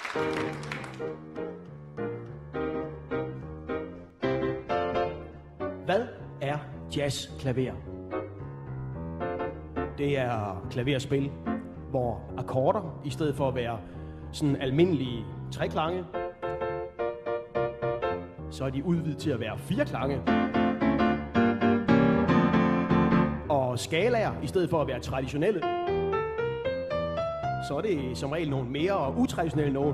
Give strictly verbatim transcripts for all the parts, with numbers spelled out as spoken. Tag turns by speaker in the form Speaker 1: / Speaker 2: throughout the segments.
Speaker 1: Hvad er jazzklaver? Det er klaverspil, hvor akkorder, i stedet for at være sådan almindelige treklange, så er de udvidet til at være fire klange. Og skalaer, i stedet for at være traditionelle, så er det som regel nogle mere utraditionelle nogen.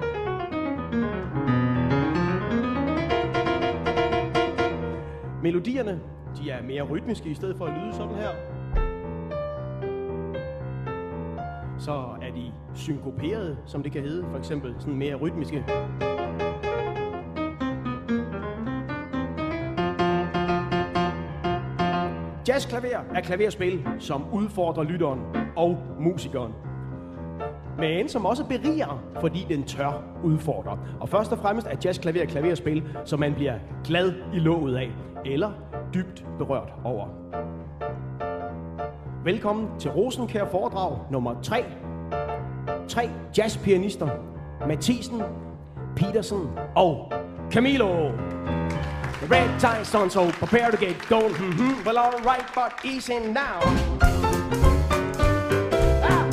Speaker 1: Melodierne, de er mere rytmiske, i stedet for at lyde sådan her. Så er de synkoperede, som det kan hedde, for eksempel sådan mere rytmiske. Jazzklaver er klaverspil, som udfordrer lytteren og musikeren, men som også beriger, fordi den tør udfordre. Og først og fremmest er jazzklaver et klaverspil, som man bliver glad i låget af, eller dybt berørt over. Velkommen til Rosenkjær foredrag nummer tre. Tre jazzpianister, Mathisen, Petersen og Camilo. The red tie's on, so prepare to get going. Mm-hmm. Well, all right, but easy now. Ah.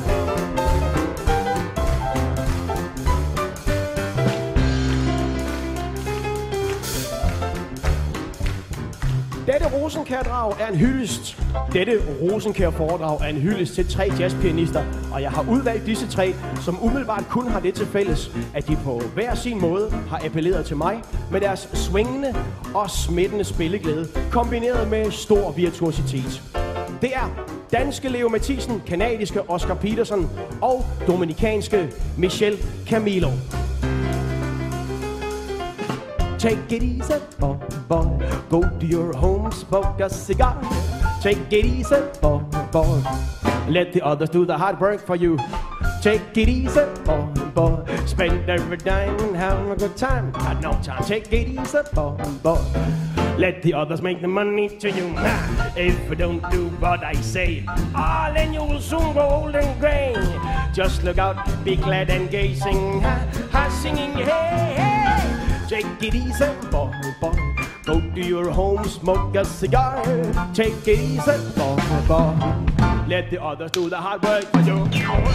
Speaker 1: Dette Rosenkjær-drag er en hyldest. Dette Rosenkjær-foredrag er en hyldest til tre jazzpianister, og jeg har udvalgt disse tre, som umiddelbart kun har det til fælles, at de på hver sin måde har appelleret til mig med deres swingende og smittende spilleglæde, kombineret med stor virtuositet. Det er danske Leo Mathisen, kanadiske Oscar Peterson og dominikanske Michel Camilo. Take it easy, boy, boy. Go to your home, smoke a cigar. Take it easy, boy, boy. Let the others do the hard work for you. Take it easy, boy, boy. Spend every dime and have a good time. Got no time. Take it easy, boy, boy. Let the others make the money to you. Nah, if you don't do what I say, ah, then you will soon go old and grey. Just look out, be glad and gay, sing, ha, ha, singing, hey, hey. Take it easy, boy, boy. Go to your home, smoke a cigar. Take it easy, boy, boy. Let the others do the hard work for you.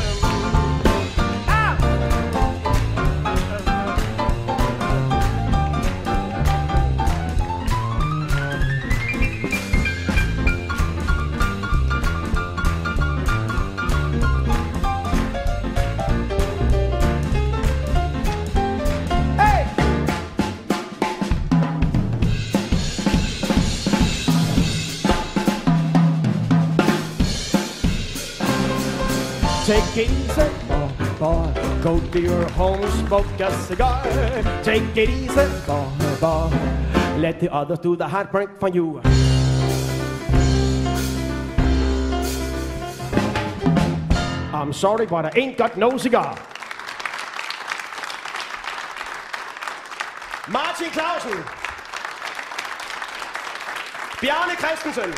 Speaker 1: Take it easy, boy, boy. Go to your home, smoke a cigar. Take it easy, boy, boy. Let the others do the hard work for you. I'm sorry, but I ain't got no cigar. Martin Clausen. Bjarne Christensen.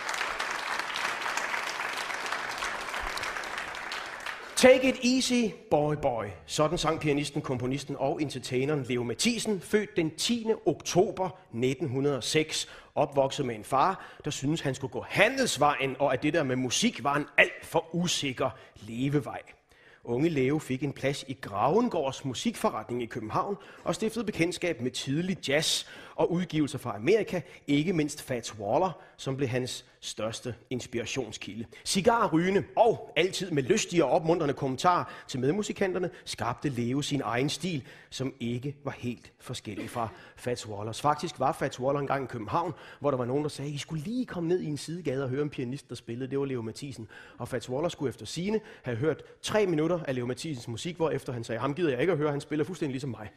Speaker 1: Take it easy, boy, boy. Sådan sang pianisten, komponisten og entertaineren Leo Mathisen, født den tiende oktober nitten hundrede og seks, opvokset med en far, der syntes, han skulle gå handelsvejen, og at det der med musik var en alt for usikker levevej. Unge Leo fik en plads i Gravengårds musikforretning i København og stiftede bekendtskab med tidlig jazz og udgivelser fra Amerika, ikke mindst Fats Waller, som blev hans største inspirationskilde. Cigarrygende og altid med lystige og opmuntrende kommentarer til medmusikanterne skabte Leo sin egen stil, som ikke var helt forskellig fra Fats Wallers. Faktisk var Fats Waller engang i København, hvor der var nogen, der sagde, at I skulle lige komme ned i en sidegade og høre en pianist, der spillede. Det var Leo Mathisen. Og Fats Waller skulle efter sigende have hørt tre minutter af Leo Mathisens musik, hvorefter han sagde, ham gider jeg ikke at høre, han spiller fuldstændig ligesom mig.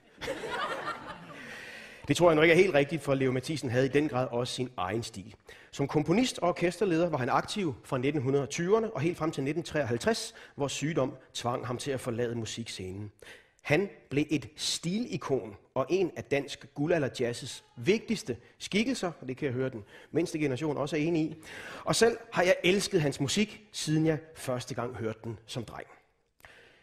Speaker 1: Det tror jeg nok ikke er helt rigtigt, for Leo Mathisen havde i den grad også sin egen stil. Som komponist og orkesterleder var han aktiv fra nitten tyverne og helt frem til nitten treoghalvtreds, hvor sygdom tvang ham til at forlade musikscenen. Han blev et stilikon og en af dansk guldalderjazzes vigtigste skikkelser, og det kan jeg høre den mindste generation også er enig i. Og selv har jeg elsket hans musik, siden jeg første gang hørte den som dreng.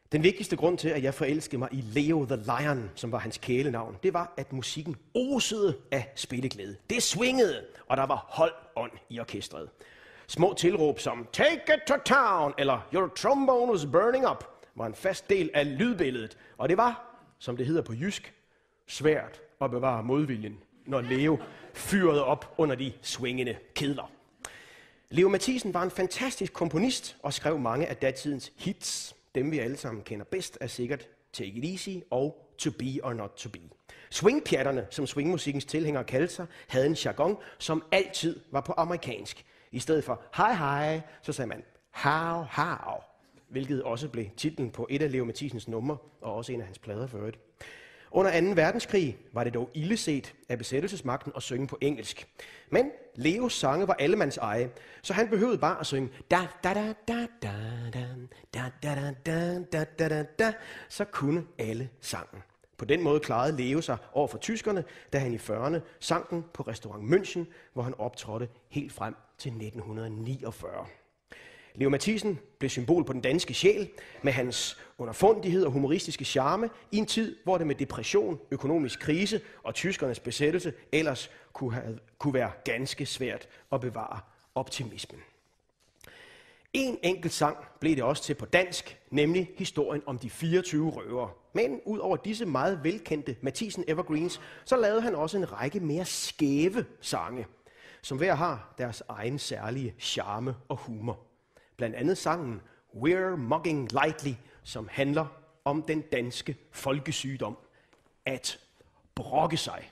Speaker 1: Den vigtigste grund til, at jeg forelskede mig i Leo the Lion, som var hans kælenavn, det var, at musikken osede af spilleglæde. Det swingede, og der var hold-ånd i orkestret. Små tilråb som "Take it to town" eller "Your trombone is burning up" var en fast del af lydbilledet. Og det var, som det hedder på jysk, svært at bevare modviljen, når Leo fyrede op under de swingende kedler. Leo Mathisen var en fantastisk komponist og skrev mange af datidens hits. Dem vi alle sammen kender bedst er sikkert "Take It Easy" og "To Be or Not To Be". Swingpjatterne, som swingmusikkens tilhængere kaldte sig, havde en jargon, som altid var på amerikansk. I stedet for "hej hej", så sagde man "how how", hvilket også blev titlen på et af Leo Mathisens numre, og også en af hans plader for øvrigt. Under anden verdenskrig var det dog illeset af besættelsesmagten at synge på engelsk. Men Leos sange var allemands eje, så han behøvede bare at synge da da da da da da da da da da da da da, så kunne alle sangen. På den måde klarede Leo sig over for tyskerne, da han i fyrrerne sang den på restaurant München, hvor han optrådte helt frem til nitten niogfyrre. Leo Mathisen blev symbol på den danske sjæl med hans underfundighed og humoristiske charme i en tid, hvor det med depression, økonomisk krise og tyskernes besættelse ellers kunne, have, kunne være ganske svært at bevare optimismen. En enkelt sang blev det også til på dansk, nemlig historien om de fireogtyve røvere. Men ud over disse meget velkendte Mathisen Evergreens, så lavede han også en række mere skæve sange, som hver har deres egen særlige charme og humor. Blandt andet sangen "We're Mugging Lightly", som handler om den danske folkesygdom at brokke sig.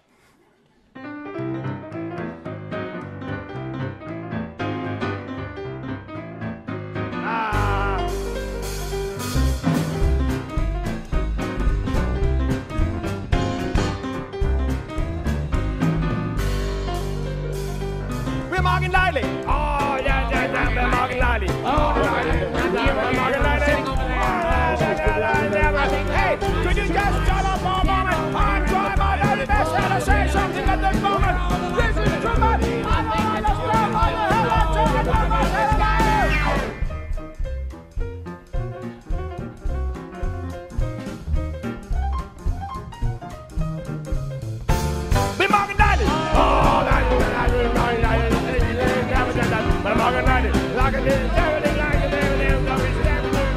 Speaker 1: We're mugging lightly. Oh, yeah, yeah, yeah, we're mugging lightly. Oh, we're mugging lightly. Hey, could you just shut up for a moment? I'm trying my very best to say something at this moment. This is too much. I don't understand what the hell I'm talking about. We're mugging lightly. Oh, lightly, lightly, lightly, lightly. But I'm walking like it, like it, like it, like it, like it, like it,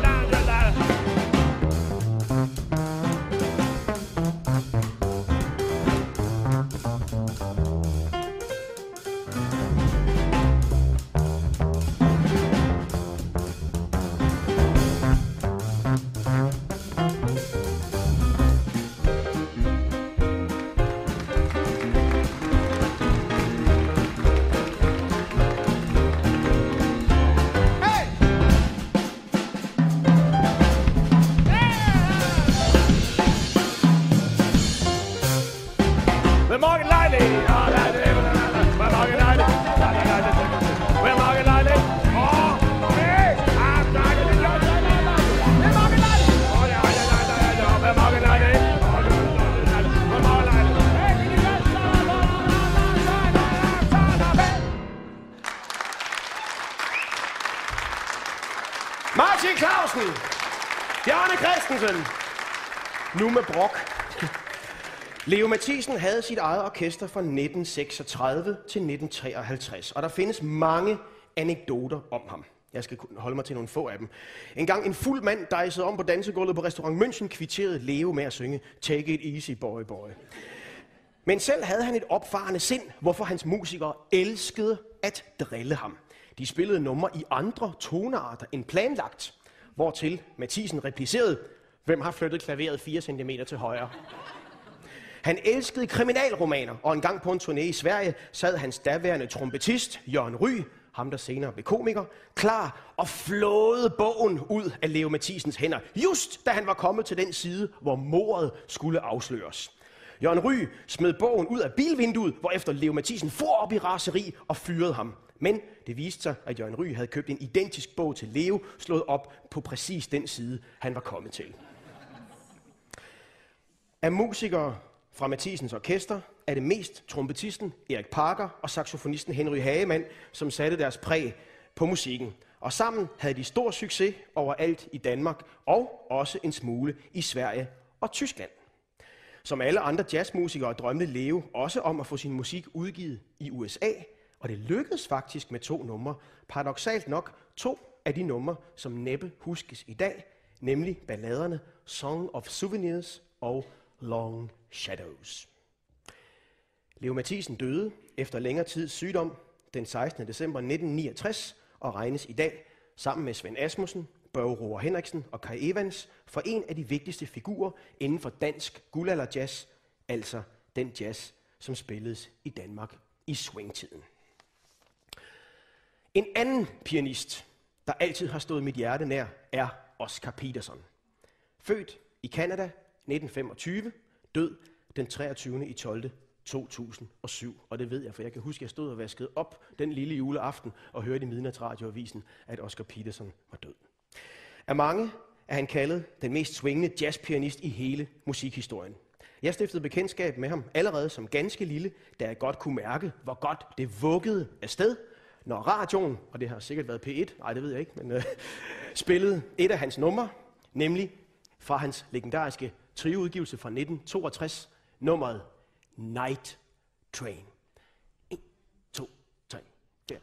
Speaker 1: Martin Clausen, Bjarne Christensen, nu med brok. Leo Mathisen havde sit eget orkester fra nitten seksogtredive til nitten treoghalvtreds, og der findes mange anekdoter om ham. Jeg skal holde mig til nogle få af dem. En gang en fuld mand dejsede om på dansegulvet på restaurant München, kvitterede Leo med at synge "Take it easy, boy, boy". Men selv havde han et opfarende sind, hvorfor hans musikere elskede at drille ham. De spillede numre i andre tonearter end planlagt, hvortil Mathisen replicerede: "Hvem har flyttet klaveret fire centimeter til højre?" Han elskede kriminalromaner, og en gang på en turné i Sverige sad hans daværende trompetist, Jørgen Ryg, ham der senere blev komiker, klar og flåede bogen ud af Leo Mathisens hænder, just da han var kommet til den side, hvor mordet skulle afsløres. Jørgen Ryg smed bogen ud af bilvinduet, hvorefter Leo Mathisen for op i raseri og fyrede ham. Men det viste sig, at Jørgen Ryg havde købt en identisk bog til Leo, slået op på præcis den side, han var kommet til. Af musikere fra Mathisens orkester er det mest trompetisten Erik Parker og saxofonisten Henry Hagemann, som satte deres præg på musikken. Og sammen havde de stor succes overalt i Danmark, og også en smule i Sverige og Tyskland. Som alle andre jazzmusikere drømte Leo også om at få sin musik udgivet i U S A, og det lykkedes faktisk med to numre. Paradoksalt nok to af de numre, som næppe huskes i dag, nemlig balladerne Song of Souvenirs og Long Shadows. Leo Mathisen døde efter længere tids sygdom den sekstende december nitten niogtres og regnes i dag sammen med Svend Asmussen, Børge Roar Henriksen og Kai Evans for en af de vigtigste figurer inden for dansk guldalderjazz, altså den jazz, som spilledes i Danmark i swingtiden. En anden pianist, der altid har stået mit hjerte nær, er Oscar Peterson. Født i Canada nitten femogtyve, død den treogtyvende tolvte to tusind og syv. Og det ved jeg, for jeg kan huske, at jeg stod og vaskede op den lille juleaften og hørte i Midnatsradioavisen, at Oscar Peterson var død. Af mange er han kaldet den mest swingende jazzpianist i hele musikhistorien. Jeg stiftede bekendtskab med ham allerede som ganske lille, da jeg godt kunne mærke, hvor godt det vuggede afsted, når radioen, og det har sikkert været P et, nej det ved jeg ikke, men øh, spillede et af hans numre, nemlig fra hans legendariske trioudgivelse fra nitten toogtres, nummeret Night Train. en, to, tre, fire.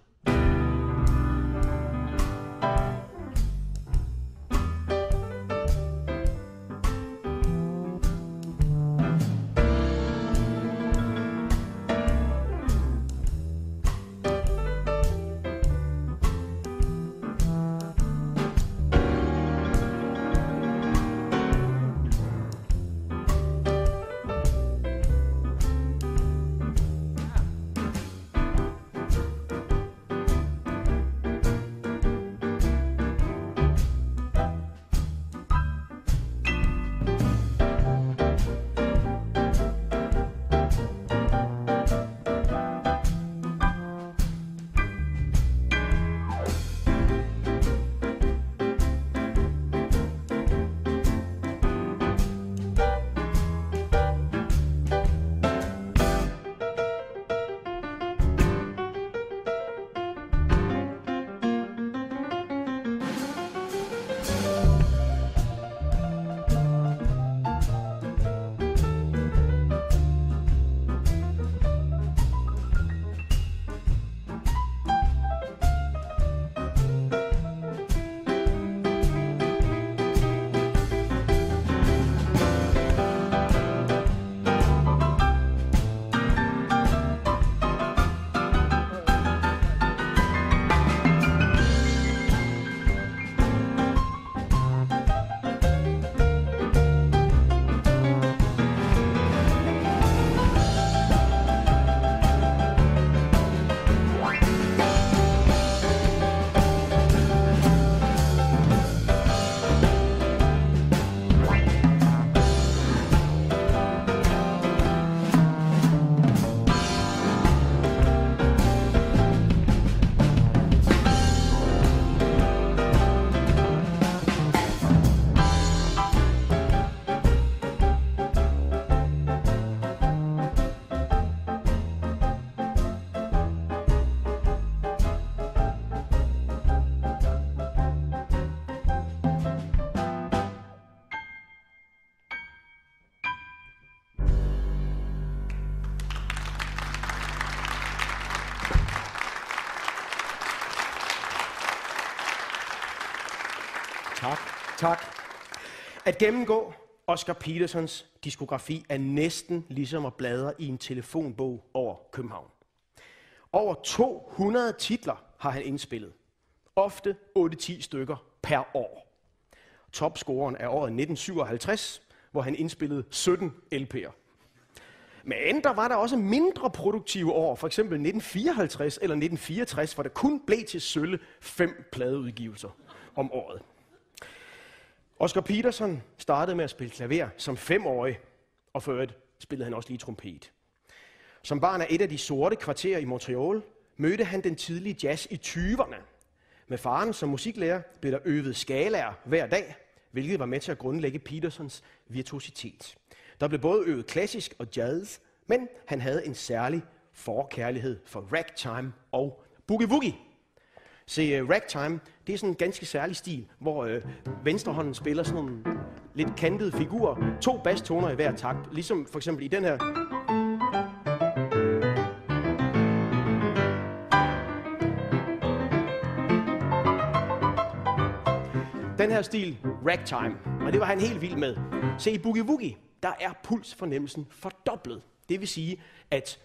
Speaker 1: Tak, tak. At gennemgå Oscar Petersons diskografi er næsten ligesom at bladre i en telefonbog over København. Over to hundrede titler har han indspillet. Ofte otte til ti stykker per år. Topscoren er året nitten syvoghalvtreds, hvor han indspillede sytten L P'er. Men der var der også mindre produktive år, for eksempel nitten fireoghalvtreds eller nitten fireogtres, hvor der kun blev til sølle fem pladeudgivelser om året. Oscar Peterson startede med at spille klaver som femårig, og for øvrigt spillede han også lige trompet. Som barn af et af de sorte kvarterer i Montreal mødte han den tidlige jazz i tyverne. Med faren som musiklærer blev der øvet skalaer hver dag, hvilket var med til at grundlægge Petersons virtuositet. Der blev både øvet klassisk og jazz, men han havde en særlig forkærlighed for ragtime og boogie-woogie. Se, uh, ragtime, det er sådan en ganske særlig stil, hvor uh, venstrehånden spiller sådan nogle lidt kantede figurer, to basstoner i hver takt, ligesom for eksempel i den her. Den her stil, ragtime, og det var han helt vild med. Se, i Boogie Woogie, der er pulsfornemmelsen fordoblet. Det vil sige, at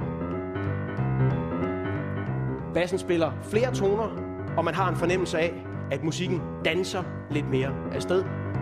Speaker 1: bassen spiller flere toner, og man har en fornemmelse af, at musikken danser lidt mere afsted.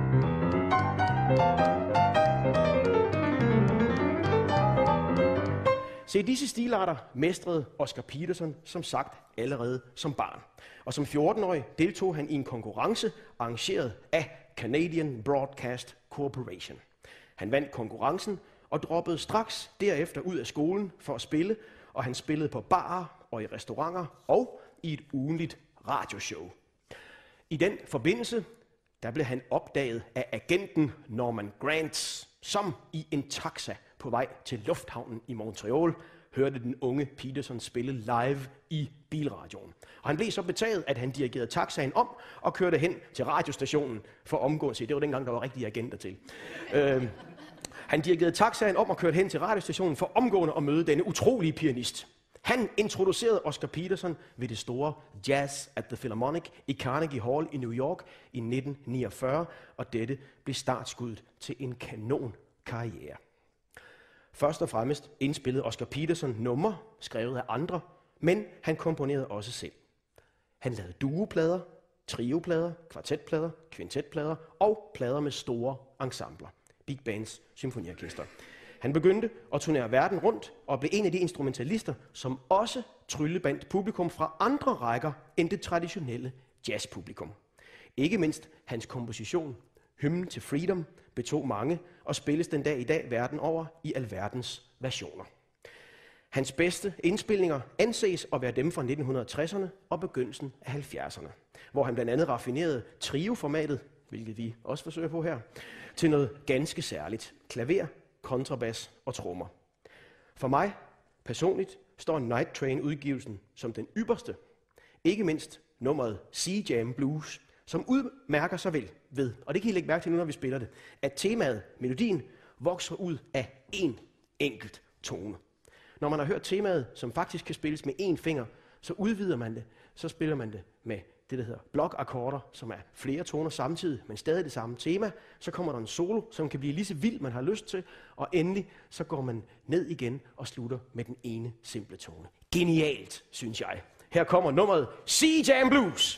Speaker 1: Se, disse stilarter mestrede Oscar Peterson som sagt allerede som barn. Og som fjorten-årig deltog han i en konkurrence arrangeret af Canadian Broadcast Corporation. Han vandt konkurrencen og droppede straks derefter ud af skolen for at spille, og han spillede på barer og i restauranter og i et ugentligt radioshow. I den forbindelse, der blev han opdaget af agenten Norman Granz, som i en taxa på vej til lufthavnen i Montreal hørte den unge Peterson spille live i bilradioen. Og han blev så betaget, at han dirigerede taxaen om og kørte hen til radiostationen for omgående. Det var dengang, der var rigtige agenter til. øh, han dirigerede taxaen om og kørte hen til radiostationen for omgående at møde denne utrolige pianist. Han introducerede Oscar Peterson ved det store Jazz at the Philharmonic i Carnegie Hall i New York i nitten niogfyrre, og dette blev startskuddet til en kanonkarriere. Først og fremmest indspillede Oscar Peterson numre, skrevet af andre, men han komponerede også selv. Han lavede duoplader, trioplader, kvartetplader, kvintetplader og plader med store ensembler, big bands, symfoniorkester. Han begyndte at turnere verden rundt og blev en af de instrumentalister, som også tryllebandt publikum fra andre rækker end det traditionelle jazzpublikum. Ikke mindst hans komposition, Hymnen til Freedom, betog mange og spilles den dag i dag verden over i alverdens versioner. Hans bedste indspilninger anses at være dem fra nitten tresserne og begyndelsen af halvfjerdserne, hvor han blandt andet raffinerede trio-formatet, hvilket vi også forsøger på her, til noget ganske særligt: klaver, kontrabas og trommer. For mig personligt står Night Train-udgivelsen som den ypperste, ikke mindst nummeret Sea Jam Blues, som udmærker sig vel ved, og det kan I lægge mærke til nu, når vi spiller det, at temaet, melodien, vokser ud af én enkelt tone. Når man har hørt temaet, som faktisk kan spilles med én finger, så udvider man det, så spiller man det med det, der hedder blokakkorder, som er flere toner samtidig, men stadig det samme tema. Så kommer der en solo, som kan blive lige så vild, man har lyst til, og endelig så går man ned igen og slutter med den ene simple tone. Genialt, synes jeg. Her kommer nummeret Sea Jam Blues.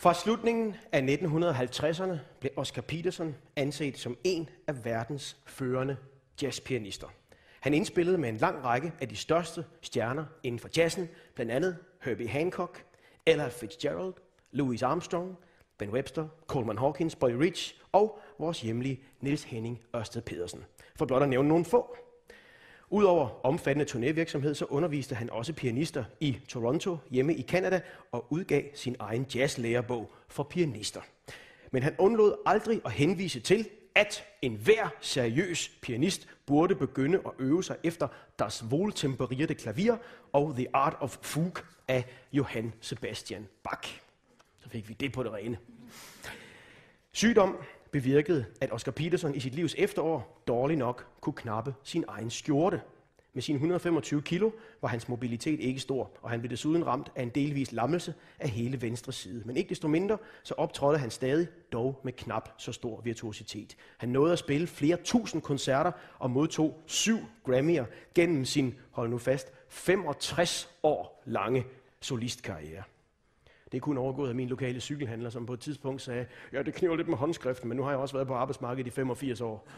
Speaker 1: Fra slutningen af nitten halvtredserne blev Oscar Peterson anset som en af verdens førende jazzpianister. Han indspillede med en lang række af de største stjerner inden for jazzen, blandt andet Herbie Hancock, Ella Fitzgerald, Louis Armstrong, Ben Webster, Coleman Hawkins, Buddy Rich og vores hjemlige Niels Henning Ørsted Pedersen. For blot at nævne nogle få. Udover omfattende turnévirksomhed, så underviste han også pianister i Toronto, hjemme i Canada, og udgav sin egen jazzlærebog for pianister. Men han undlod aldrig at henvise til, at enhver seriøs pianist burde begynde at øve sig efter Das Wohltemperierte Klavier og The Art of Fugue af Johann Sebastian Bach. Så fik vi det på det rene. Sygdom bevirkede, at Oscar Peterson i sit livs efterår dårligt nok kunne knappe sin egen skjorte. Med sine et hundrede og femogtyve kilo var hans mobilitet ikke stor, og han blev desuden ramt af en delvis lammelse af hele venstre side. Men ikke desto mindre, så optrådte han stadig, dog med knap så stor virtuositet. Han nåede at spille flere tusind koncerter og modtog syv Grammy'er gennem sin, hold nu fast, femogtres år lange solistkarriere. Det er kun overgået af min lokale cykelhandler, som på et tidspunkt sagde, ja, det kniver lidt med håndskriften, men nu har jeg også været på arbejdsmarkedet i femogfirs år.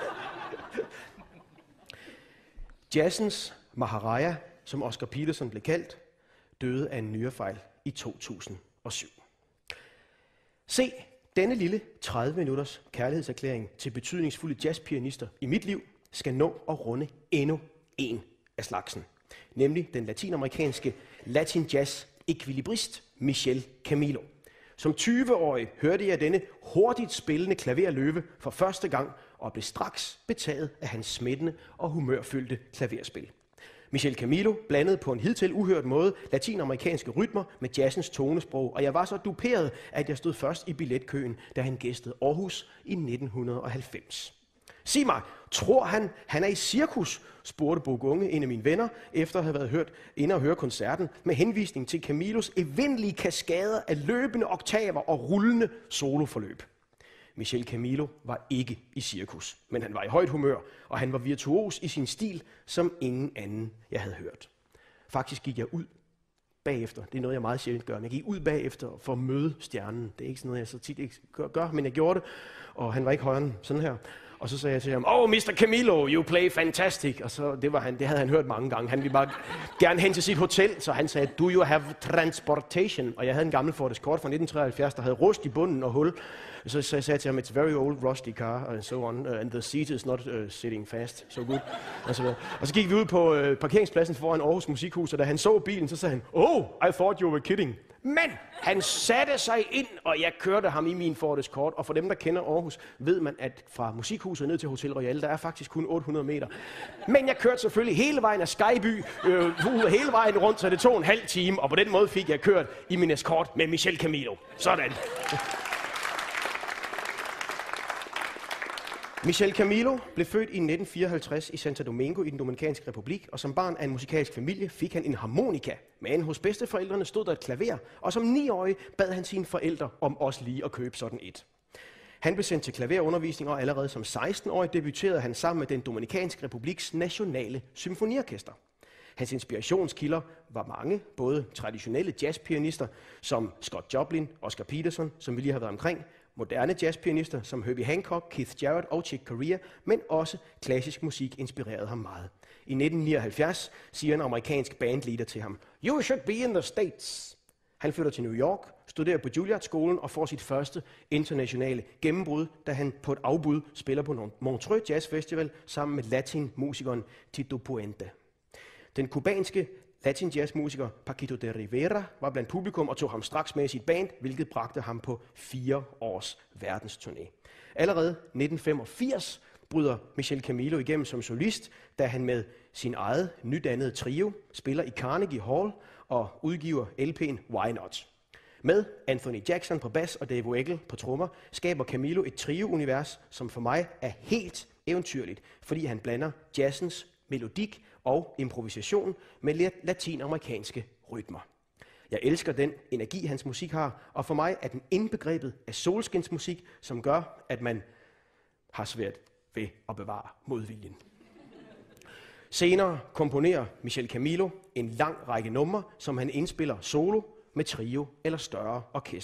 Speaker 1: Jazzens Maharaja, som Oscar Peterson blev kaldt, døde af en nyrefejl i to tusind og syv. Se denne lille tredive minutters kærlighedserklæring til betydningsfulde jazzpianister i mit liv skal nå at runde endnu en af slagsen, nemlig den latinamerikanske latin jazz ekvilibrist Michel Camilo. Som tyve-årig hørte jeg denne hurtigt spillende klaverløve for første gang og blev straks betaget af hans smittende og humørfyldte klaverspil. Michel Camilo blandede på en hidtil uhørt måde latinamerikanske rytmer med jazzens tonesprog, og jeg var så duperet, at jeg stod først i billetkøen, da han gæstede Aarhus i nitten halvfems. Sig mig, tror han, han er i cirkus? Spurgte Bo Gunge, en af mine venner, efter at have været hørt inde og høre koncerten, med henvisning til Camilos evindelige kaskader af løbende oktaver og rullende soloforløb. Michel Camilo var ikke i cirkus, men han var i højt humør, og han var virtuos i sin stil, som ingen anden jeg havde hørt. Faktisk gik jeg ud bagefter. Det er noget, jeg meget sjældent gør. Men jeg gik ud bagefter for at møde stjernen. Det er ikke sådan noget, jeg så tit ikke gør, men jeg gjorde det, og han var ikke højere end sådan her. Og så sagde jeg til ham, oh, mister Camilo, you play fantastic. Og så, det, var han, det havde han hørt mange gange. Han ville bare gerne hen til sit hotel, så han sagde, do you have transportation? Og jeg havde en gammel Ford Escort fra nitten treoghalvfjerds, der havde rust i bunden og hul. Så, så jeg sagde til ham, it's very old rusty car, and so on, uh, and the seat is not uh, sitting fast, so good. Og så, og så gik vi ud på uh, parkeringspladsen foran Aarhus Musikhus, og da han så bilen, så sagde han, oh, I thought you were kidding. Men han satte sig ind, og jeg kørte ham i min Ford Escort. Og for dem, der kender Aarhus, ved man, at fra Musikhuset ned til Hotel Royal, der er faktisk kun otte hundrede meter. Men jeg kørte selvfølgelig hele vejen af Skyby, øh, hele vejen rundt, så det tog en halv time. Og på den måde fik jeg kørt i min Escort med Michel Camilo. Sådan. Michel Camilo blev født i nitten fireoghalvtreds i Santo Domingo i den Dominikanske Republik, og som barn af en musikalsk familie fik han en harmonika. Men hos bedsteforældrene stod der et klaver, og som niårig bad han sine forældre om også lige at købe sådan et. Han blev sendt til klaverundervisning, og allerede som seksten-årig debuterede han sammen med den Dominikanske Republiks nationale symfoniorkester. Hans inspirationskilder var mange, både traditionelle jazzpianister som Scott Joplin, Oscar Peterson, som vi lige har været omkring, moderne jazzpianister som Herbie Hancock, Keith Jarrett og Chick Corea, men også klassisk musik inspirerede ham meget. I nitten nioghalvfjerds siger en amerikansk bandleader til ham, "You should be in the States." Han flytter til New York, studerer på Juilliard-skolen og får sit første internationale gennembrud, da han på et afbud spiller på Montreux Jazz Festival sammen med latinmusikeren Tito Puente. Den kubanske latin jazzmusiker Paquito de Rivera var blandt publikum og tog ham straks med i sit band, hvilket bragte ham på fire års verdensturné. Allerede nitten femogfirs bryder Michel Camilo igennem som solist, da han med sin eget nydannede trio spiller i Carnegie Hall og udgiver L P'en Why Not. Med Anthony Jackson på bas og Dave Weckl på trommer skaber Camilo et trio-univers, som for mig er helt eventyrligt, fordi han blander jazzens melodik og improvisation med latinamerikanske rytmer. Jeg elsker den energi, hans musik har, og for mig er den indbegrebet af solskinsmusik, som gør, at man har svært ved at bevare modviljen. Senere komponerer Michel Camilo en lang række numre, som han indspiller solo med trio eller større orkester.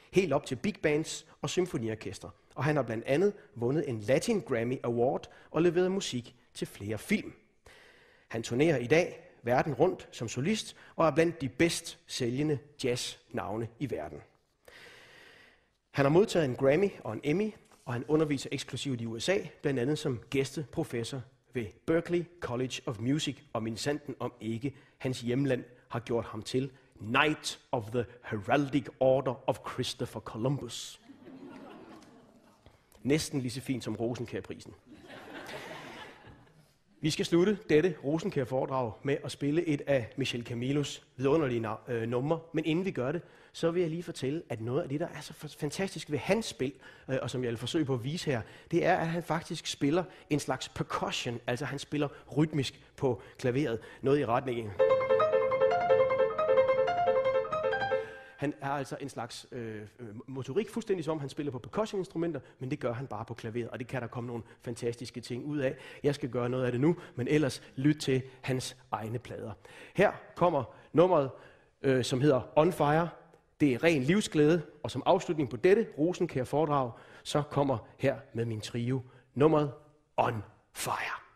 Speaker 1: helt op til big bands og symfoniorkester. Og han har blandt andet vundet en Latin Grammy Award og leveret musik til flere film. Han turnerer i dag verden rundt som solist og er blandt de bedst sælgende jazznavne i verden. Han har modtaget en Grammy og en Emmy, og han underviser eksklusivt i U S A, blandt andet som gæsteprofessor ved Berklee College of Music, og minsandten om ikke hans hjemland har gjort ham til Knight of the Heraldic Order of Christopher Columbus. Næsten lige så fint som Rosenkjærprisen. Vi skal slutte dette Rosenkjær-foredrag med at spille et af Michel Camilos vidunderlige øh, numre. Men inden vi gør det, så vil jeg lige fortælle, at noget af det, der er så fantastisk ved hans spil, øh, og som jeg vil forsøge på at vise her, det er, at han faktisk spiller en slags percussion, altså han spiller rytmisk på klaveret, noget i retningen. Han er altså en slags øh, motorik, fuldstændig som han spiller på percussion-instrumenter, men det gør han bare på klaveret, og det kan der komme nogle fantastiske ting ud af. Jeg skal gøre noget af det nu, men ellers lyt til hans egne plader. Her kommer nummeret, øh, som hedder On Fire. Det er ren livsglæde, og som afslutning på dette Rosenkjær-foredrag, så kommer her med min trio nummeret On Fire.